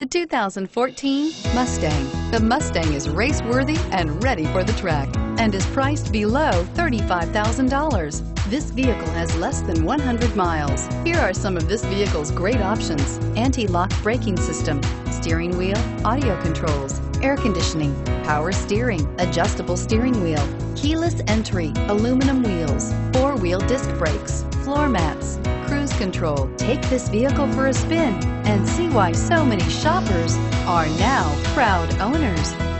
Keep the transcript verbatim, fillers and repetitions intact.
The two thousand fourteen Mustang. The Mustang is race-worthy and ready for the track and is priced below thirty-five thousand dollars. This vehicle has less than one hundred miles. Here are some of this vehicle's great options: anti-lock braking system, steering wheel audio controls, air conditioning, power steering, adjustable steering wheel, keyless entry, aluminum wheels, four-wheel disc brakes, floor mats, cruise control. Take this vehicle for a spin and see why so many shoppers are now proud owners.